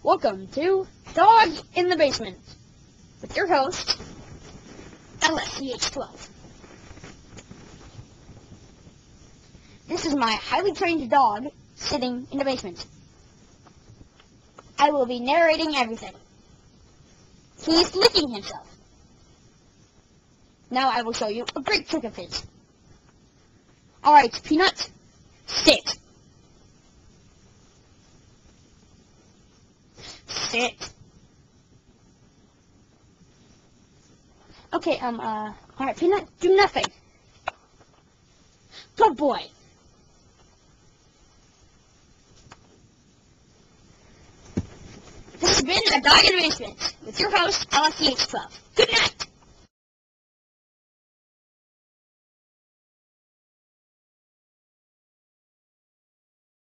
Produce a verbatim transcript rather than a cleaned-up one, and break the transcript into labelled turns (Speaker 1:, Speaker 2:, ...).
Speaker 1: Welcome to Dog in the Basement with your host, L S C H twelve. This is my highly trained dog sitting in the basement. I will be narrating everything. He's licking himself. Now I will show you a great trick of his. Alright, Peanut, sit. Sit. Okay, um, uh, alright, Peanut, do nothing. Good boy. This has been A Dog in the Basement with your host, L S C H twelve. Good night.